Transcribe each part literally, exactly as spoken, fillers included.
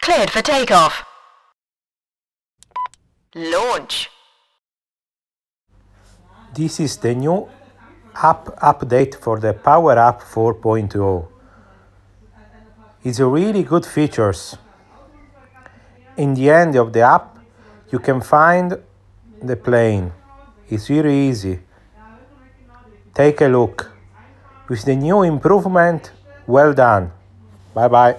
cleared for takeoff. Launch. This is the new app update for the POWERUP four point oh. It's a really good features. In the end of the app, you can find the plane. It's really easy. Take a look. With the new improvement, well done. Bye bye.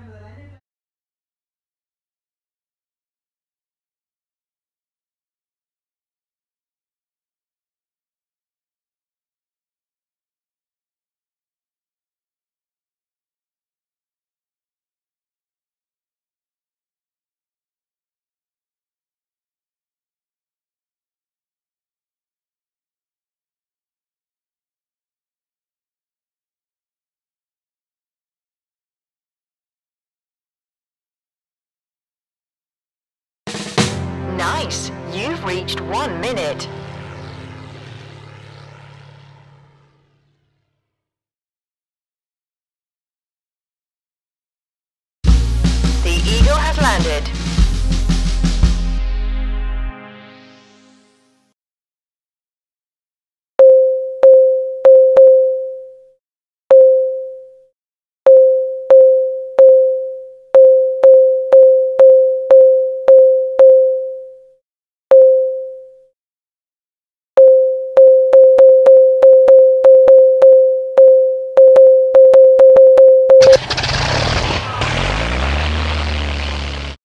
Nice! You've reached one minute. The Eagle has landed.